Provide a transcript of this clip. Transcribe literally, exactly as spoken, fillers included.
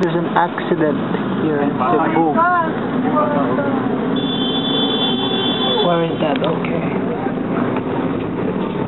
there's an accident here in Cebu. Where is that? Okay.